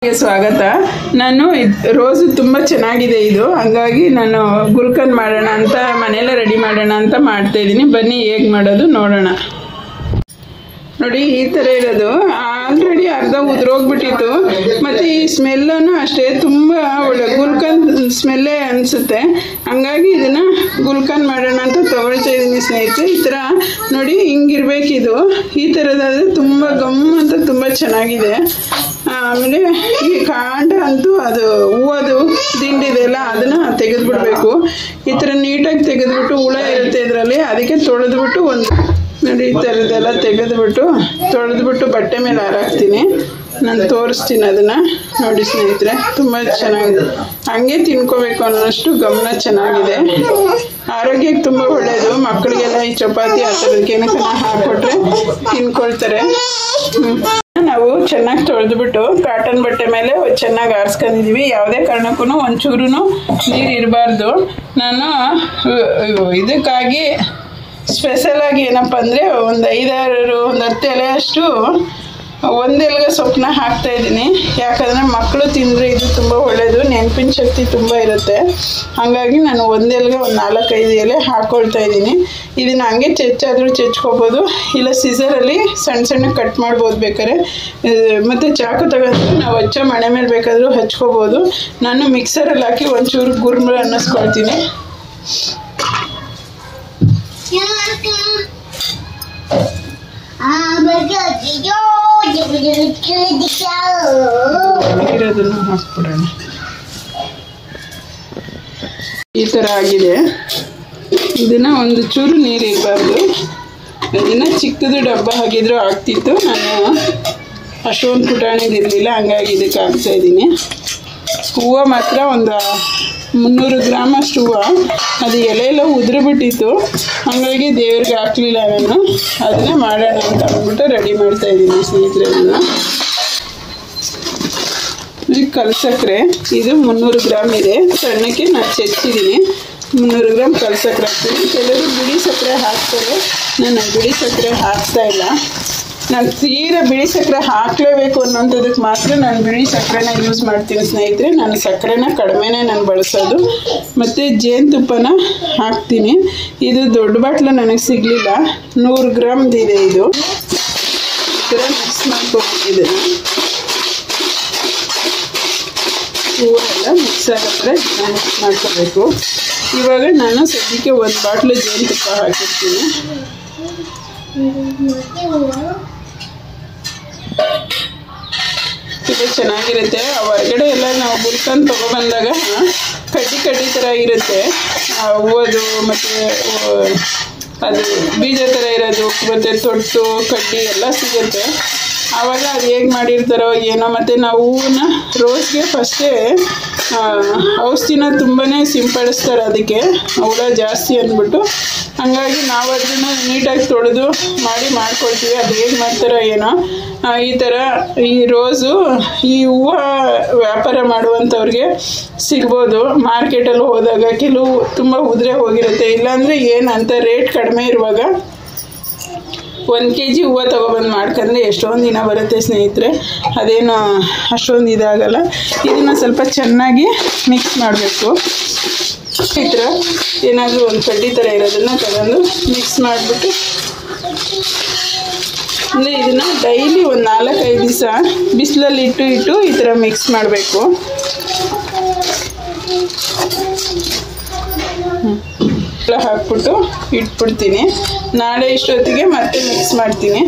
ಗೆ ಸ್ವಾಗತ. ನಾನು ರೋಸ್ ತುಂಬ ಚೆನ್ನಾಗಿದೆ ಇದು, ಹಂಗಾಗಿ ನಾನು ಗುಲ್ಕನ್ ಮಾಡೋಣ ಅಂತ ಮನೆಯಲ್ಲೇ ರೆಡಿ ಮಾಡೋಣ ಅಂತ ಮಾಡ್ತಾ ಇದ್ದೀನಿ. ಬನ್ನಿ ಹೇಗೆ ಮಾಡೋದು ನೋಡೋಣ. ನೋಡಿ ಈ ಥರ ಇರೋದು, ಆಲ್ರೆಡಿ ಅರ್ಧ ಉದುರೋಗ್ಬಿಟ್ಟಿತ್ತು. ಮತ್ತು ಈ ಸ್ಮೆಲ್ಲೂ ಅಷ್ಟೇ ತುಂಬ ಒಳ್ಳೆ ಗುಲ್ಕನ್ ಸ್ಮೆಲ್ಲೇ ಅನಿಸುತ್ತೆ. ಹಂಗಾಗಿ ಇದನ್ನು ಗುಲ್ಕನ್ ಮಾಡೋಣ ಅಂತ ತೊಗೊಳ್ತಾ ಇದ್ದೀನಿ ಸ್ನೇಹಿತರೆ. ಈ ಥರ ನೋಡಿ ಹಿಂಗಿರ್ಬೇಕಿದು. ಈ ಥರದಾದರೆ ತುಂಬ ಗಮ್ ಅಂತ ತುಂಬ ಚೆನ್ನಾಗಿದೆ. ಆಮೇಲೆ ಈ ಕಾಂಡ ಅಂತೂ ಅದು ಹೂವದು ದಿಂಡಿದೆಯಲ್ಲ ಅದನ್ನು ತೆಗೆದುಬಿಡ್ಬೇಕು. ಈ ಥರ ನೀಟಾಗಿ ತೆಗೆದುಬಿಟ್ಟು ಹುಳ ಇರುತ್ತೆ ಇದರಲ್ಲಿ, ಅದಕ್ಕೆ ತೊಳೆದ್ಬಿಟ್ಟು ನೋಡಿ ಈ ಥರದ್ದೆಲ್ಲ ತೊಳೆದ್ಬಿಟ್ಟು ಬಟ್ಟೆ ಮೇಲೆ ಹಾರಾಕ್ತೀನಿ. ನಾನು ತೋರಿಸ್ತೀನಿ ಅದನ್ನು. ನೋಡಿ ಸ್ನೇಹಿತರೆ, ತುಂಬ ಚೆನ್ನಾಗಿದೆ. ಹಂಗೆ ತಿನ್ಕೋಬೇಕು ಅನ್ನೋಷ್ಟು ಗಮನ ಚೆನ್ನಾಗಿದೆ. ಆರೋಗ್ಯಕ್ಕೆ ತುಂಬ ಒಳ್ಳೆಯದು. ಮಕ್ಕಳಿಗೆಲ್ಲ ಈ ಚಪಾತಿ ಆ ಥರದಕ್ಕೆ ಹಾಕ್ಕೊಟ್ರೆ ತಿನ್ಕೊಳ್ತಾರೆ. ನಾವು ಚೆನ್ನಾಗಿ ತೊಳೆದ್ಬಿಟ್ಟು ಕಾಟನ್ ಬಟ್ಟೆ ಮೇಲೆ ಚೆನ್ನಾಗಿ ಆರಿಸ್ಕೊಂಡಿದ್ದೀವಿ. ಯಾವುದೇ ಕಾರಣಕ್ಕೂ ಒಂಚೂರು ನೀರು ಇರಬಾರ್ದು. ನಾನು ಇದಕ್ಕಾಗಿ ಸ್ಪೆಷಲಾಗಿ ಏನಪ್ಪ ಅಂದರೆ ಒಂದು 10 ಎಲೆ ಅಷ್ಟು ಒಂದೆಲ್ಗೆ ಸೊಪ್ಪನ್ನ ಹಾಕ್ತಾಯಿದ್ದೀನಿ. ಯಾಕಂದರೆ ಮಕ್ಕಳು ತಿಂದರೆ ಇದು ತುಂಬ ಒಳ್ಳೆಯದು, ನೆನಪಿನ ಶಕ್ತಿ ತುಂಬ ಇರುತ್ತೆ. ಹಾಗಾಗಿ ನಾನು ಒಂದೆಲ್ಗೆ ಒಂದು 4-5 ಎಲೆ ಹಾಕ್ಕೊಳ್ತಾ ಇದ್ದೀನಿ. ಇದನ್ನು ಹಂಗೆ ಚೆಚ್ಚಾದರೂ ಚೆಚ್ಕೋಬೋದು, ಇಲ್ಲ ಸಿಸರಲ್ಲಿ ಸಣ್ಣ ಕಟ್ ಮಾಡ್ಬೋದು ಬೇಕಾದ್ರೆ. ಮತ್ತು ಚಾಕು ತಗೊಂಡು ನಾವು ಹಚ್ಚೋ ಮಣೆ ಮೇಲೆ ಬೇಕಾದರೂ ಹಚ್ಕೋಬೋದು. ನಾನು ಮಿಕ್ಸರಲ್ಲಿ ಹಾಕಿ ಒಂಚೂರು ಗುರ್ಮುರ ಅನ್ನಿಸ್ಕೊಳ್ತೀನಿ. ಇರೋದನ್ನು ಹಾಕ್ಬಿಡೋಣ. ಈ ಥರ ಆಗಿದೆ. ಇದನ್ನು ಒಂದು ಚೂರು ನೀರು ಇರಬಾರ್ದು. ಇದನ್ನು ಚಿಕ್ಕದು ಡಬ್ಬ ಹಾಕಿದ್ರೂ ಆಗ್ತಿತ್ತು. ನಾನು ಅಷ್ಟೊಂದು ಪುಟಾಣಿದಿರಲಿಲ್ಲ, ಹಂಗಾಗಿ ಇದಕ್ಕೆ ಹಾಕ್ತಾಯಿದ್ದೀನಿ. ಹೂವು ಮಾತ್ರ ಒಂದು 300 ಗ್ರಾಮ್ ಅಷ್ಟು ಹೂವು. ಅದು ಎಲೆಯೆಲ್ಲ ಉದುರಿಬಿಟ್ಟಿತ್ತು, ಹಾಗಾಗಿ ದೇವ್ರಿಗೆ ಹಾಕಲಿಲ್ಲ ನಾನು. ಅದನ್ನೇ ಮಾಡೋಣ ಅಂತ ಅಂದ್ಬಿಟ್ಟು ರೆಡಿ ಮಾಡ್ತಾಯಿದ್ದೀನಿ ಸ್ನೇಹಿತರೆ. ಅದನ್ನು ಕಲ್ಸಕ್ರೆ ಇದು 300 ಗ್ರಾಮ್ ಇದೆ. ಸಣ್ಣಕ್ಕೆ ನಾನು ಚೆಚ್ಚಿದ್ದೀನಿ. 300 ಗ್ರಾಮ್ ಕಲ್ಸಕ್ರೆ ಹಾಕ್ತೀನಿ. ಕೆಲವರು ಬಿಳಿ ಸಕ್ಕರೆ ಹಾಕ್ತಾರೆ, ನಾನು ಬಿಳಿ ಸಕ್ಕರೆ ಹಾಕ್ತಾಯಿಲ್ಲ. ನಾನು ತೀರಾ ಬಿಳಿ ಸಕ್ಕರೆ ಹಾಕಲೇಬೇಕು ಅನ್ನೋಂಥದಕ್ಕೆ ಮಾತ್ರ ನಾನು ಬಿಳಿ ಸಕ್ಕರೆನ ಯೂಸ್ ಮಾಡ್ತೀನಿ ಸ್ನೇಹಿತರೆ. ನಾನು ಸಕ್ಕರೆನ ಕಡಿಮೆನೇ ನಾನು ಬಳಸೋದು. ಮತ್ತು ಜೇನುತುಪ್ಪನ ಹಾಕ್ತೀನಿ. ಇದು ದೊಡ್ಡ ಬಾಟ್ಲು ನನಗೆ ಸಿಗಲಿಲ್ಲ, 100 ಗ್ರಾಮ್ದಿದೆ ಇದು. ಈ ಥರ ಮಿಕ್ಸ್ ಮಾಡ್ಕೊಬಿಟ್ಟಿದೆ. ಹೂವೆಲ್ಲ ಮಿಕ್ಸ್ ಆಗತ್ತೆ ಮಿಕ್ಸ್ ಮಾಡ್ಕೋಬೇಕು. ಇವಾಗ ನಾನು ಸದ್ಯಕ್ಕೆ 1 ಬಾಟ್ಲು ಜೇನುತುಪ್ಪ ಹಾಕಿರ್ತೀನಿ. ಇದು ಚೆನ್ನಾಗಿರುತ್ತೆ. ಹೊರಗಡೆ ಎಲ್ಲ ನಾವು ಗುಲ್ಕನ್ ತೊಗೊಬಂದಾಗ ಕಡ್ಡಿ ಥರ ಇರುತ್ತೆ ಹೂವದು, ಮತ್ತು ಅದು ಬೀಜ ಥರ ಇರೋದು, ಮತ್ತು ತೊಟ್ಟು ಕಡ್ಡಿ ಎಲ್ಲ ಸಿಗುತ್ತೆ. ಆವಾಗ ಅದು ಹೇಗೆ ಮಾಡಿರ್ತಾರೋ ಏನೋ. ಮತ್ತು ನಾವು ಹೂವನ್ನ ರೋಸ್ಗೆ ಫಸ್ಟೇ ಔಷಧಿನ ತುಂಬಾ ಸಿಂಪಡಿಸ್ತಾರೆ, ಅದಕ್ಕೆ ಹುಳ ಜಾಸ್ತಿ ಅಂದ್ಬಿಟ್ಟು. ಹಾಗಾಗಿ ನಾವು ಅದನ್ನು ನೀಟಾಗಿ ತೊಳೆದು ಮಾಡ್ಕೊಳ್ತೀವಿ. ಅದು ಹೇಗೆ ಮಾಡ್ತಾರೋ ಏನೋ. ಈ ಥರ ಈ ರೋಸು ಈ ಹೂವು ವ್ಯಾಪಾರ ಮಾಡುವಂಥವ್ರಿಗೆ ಸಿಗ್ಬೋದು. ಮಾರ್ಕೆಟಲ್ಲಿ ಹೋದಾಗ ಕೆಲವು ತುಂಬ ಉದುರೆ ಹೋಗಿರುತ್ತೆ. ಇಲ್ಲಾಂದರೆ ಏನಂತ ರೇಟ್ ಕಡಿಮೆ ಇರುವಾಗ 1 kg ಹೂವು ತೊಗೊಬಂದು ಮಾಡ್ಕೊಂಡ್ರೆ ಎಷ್ಟೊಂದು ದಿನ ಬರುತ್ತೆ ಸ್ನೇಹಿತರೆ. ಅದೇನು ಅಷ್ಟೊಂದು ಇದಾಗಲ್ಲ. ಇದನ್ನು ಸ್ವಲ್ಪ ಚೆನ್ನಾಗಿ ಮಿಕ್ಸ್ ಮಾಡಬೇಕು. ಈ ಥರ ಏನಾದರೂ ಒಂದು ಕಡ್ಡಿ ಥರ ಇರೋದನ್ನು ತಗೊಂಡು ಮಿಕ್ಸ್ ಮಾಡಿಬಿಟ್ಟು, ಅಂದರೆ ಇದನ್ನು ಡೈಲಿ ಒಂದು 4-5 ದಿವಸ ಬಿಸಿಲಲ್ಲಿ ಇಟ್ಟು ಈ ಥರ ಮಿಕ್ಸ್ ಮಾಡಬೇಕು. ಹಾಕ್ಬಿಟ್ಟು ಇಟ್ಬಿಡ್ತೀನಿ. ನಾಳೆ ಇಷ್ಟೊತ್ತಿಗೆ ಮತ್ತೆ ಮಿಕ್ಸ್ ಮಾಡ್ತೀನಿ.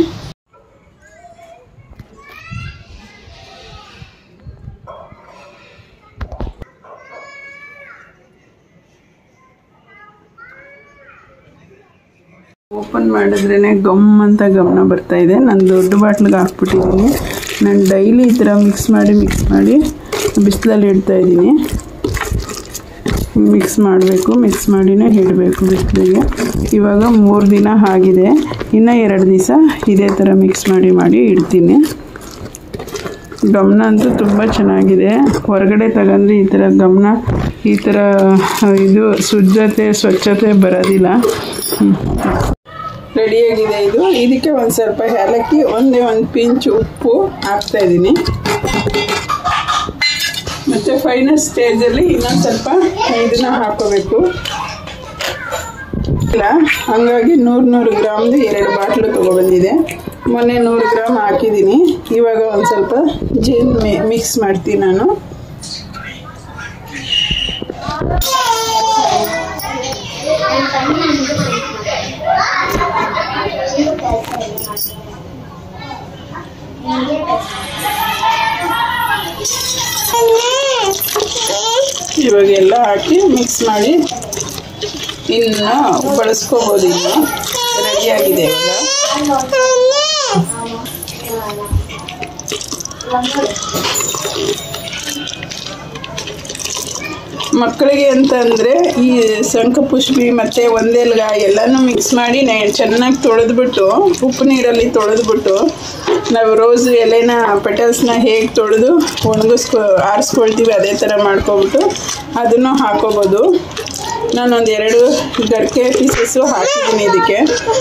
ಓಪನ್ ಮಾಡಿದ್ರೇ ಗಮ್ ಅಂತ ಗಮನ ಬರ್ತಾಯಿದೆ. ನಾನು ದೊಡ್ಡ ಬಾಟ್ಲಿಗೆ ಹಾಕ್ಬಿಟ್ಟಿದ್ದೀನಿ. ನಾನು ಡೈಲಿ ಈ ಥರ ಮಿಕ್ಸ್ ಮಾಡಿ ಬಿಸಿಲಲ್ಲಿ ಇಡ್ತಾಯಿದ್ದೀನಿ. ಮಿಕ್ಸ್ ಮಾಡಬೇಕು, ಮಿಕ್ಸ್ ಮಾಡಿನೇ ಇಡಬೇಕು ಬಿಸಿಲಿಗೆ. ಇವಾಗ 3 ದಿನ ಆಗಿದೆ. ಇನ್ನು 2 ದಿವಸ ಇದೇ ಥರ ಮಿಕ್ಸ್ ಮಾಡಿ ಇಡ್ತೀನಿ. ಗಮನ ಅಂತೂ ತುಂಬ ಚೆನ್ನಾಗಿದೆ. ಹೊರಗಡೆ ತಗೊಂಡ್ರೆ ಈ ಥರ ಗಮನ, ಈ ಥರ ಇದು ಸ್ವಚ್ಛತೆ ಬರೋದಿಲ್ಲ. ರೆಡಿಯಾಗಿದೆ ಇದು. ಇದಕ್ಕೆ ಒಂದು ಸ್ವಲ್ಪ ಏಲಕ್ಕಿ, ಒಂದು ಪಿಂಚ್ ಉಪ್ಪು ಹಾಕ್ತಾಯಿದ್ದೀನಿ. ಮತ್ತು ಫೈನಲ್ ಸ್ಟೇಜಲ್ಲಿ ಇನ್ನೊಂದು ಸ್ವಲ್ಪ ಇದನ್ನ ಹಾಕೋಬೇಕು. ಇಲ್ಲ ಹಂಗಾಗಿ 100 ಗ್ರಾಮ್ದು 2 ಬಾಟ್ಲು ತೊಗೊಬಂದಿದೆ. ಮೊನ್ನೆ 100 ಗ್ರಾಮ್ ಹಾಕಿದ್ದೀನಿ. ಇವಾಗ ಒಂದು ಸ್ವಲ್ಪ ಜೇನು ಮಿಕ್ಸ್ ಮಾಡ್ತೀನಿ ನಾನು. ಇವಾಗ ಎಲ್ಲ ಹಾಕಿ ಮಿಕ್ಸ್ ಮಾಡಿ ಇನ್ನು ಬಳಸ್ಕೋಬೋದು. ಇನ್ನು ರೆಡಿಯಾಗಿದೆ ಇವಾಗ. ಮಕ್ಕಳಿಗೆ ಅಂತಂದರೆ ಈ ಶಂಖಪುಷ್ಪಿ ಮತ್ತು ಒಂದೆಲ್ಗ ಎಲ್ಲನೂ ಮಿಕ್ಸ್ ಮಾಡಿ ಚೆನ್ನಾಗಿ ತೊಳೆದ್ಬಿಟ್ಟು ಉಪ್ಪು ನೀರಲ್ಲಿ ತೊಳೆದ್ಬಿಟ್ಟು ನಾವು ರೋಸ್ ಎಲೆನ ಪೆಟಲ್ಸ್ನ ಹೇಗೆ ತೊಳೆದು ಆರಿಸ್ಕೊಳ್ತೀವಿ ಅದೇ ಥರ ಮಾಡ್ಕೊಬಿಟ್ಟು ಅದನ್ನು ಹಾಕೋಬೋದು. ನಾನೊಂದು 2 ಗರಿಕೆ ಪೀಸಸ್ಸು ಹಾಕಿದ್ದೀನಿ ಇದಕ್ಕೆ.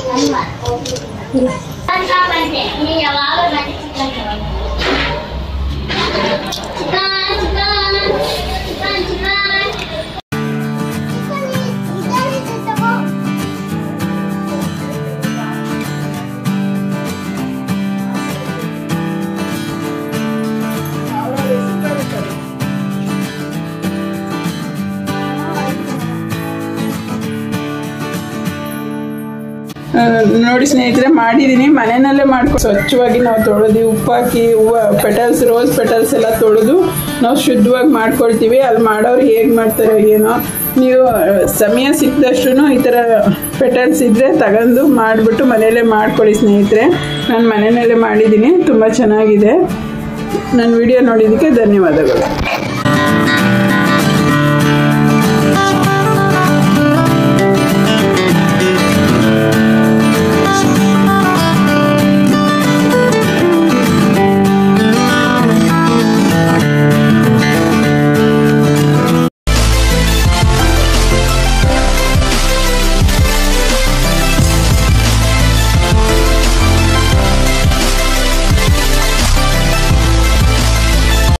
ನೋಡಿ ಸ್ನೇಹಿತರೆ, ಮಾಡಿದ್ದೀನಿ. ಮನೆಯಲ್ಲೇ ಮಾಡ್ಕೊಂಡು ಸ್ವಚ್ಛವಾಗಿ ನಾವು ತೊಳೆದು ಉಪ್ಪಾಕಿ ಪೆಟಲ್ಸ್ ರೋಸ್ ಪೆಟಲ್ಸ್ ಎಲ್ಲ ತೊಳೆದು ನಾವು ಶುದ್ಧವಾಗಿ ಮಾಡ್ಕೊಳ್ತೀವಿ. ಅಲ್ಲಿ ಮಾಡೋರು ಹೇಗೆ ಮಾಡ್ತಾರೋ ಏನೋ. ನೀವು ಸಮಯ ಸಿಕ್ಕಿದಷ್ಟು ಈ ಥರ ಪೆಟಲ್ಸ್ ಇದ್ದರೆ ತಗೊಂಡು ಮಾಡಿಬಿಟ್ಟು ಮನೆಯಲ್ಲೇ ಮಾಡ್ಕೊಳ್ಳಿ ಸ್ನೇಹಿತರೆ. ನಾನು ಮನೆಯಲ್ಲೇ ಮಾಡಿದ್ದೀನಿ, ತುಂಬ ಚೆನ್ನಾಗಿದೆ. ನನ್ನ ವಿಡಿಯೋ ನೋಡಿದ್ದಕ್ಕೆ ಧನ್ಯವಾದಗಳು.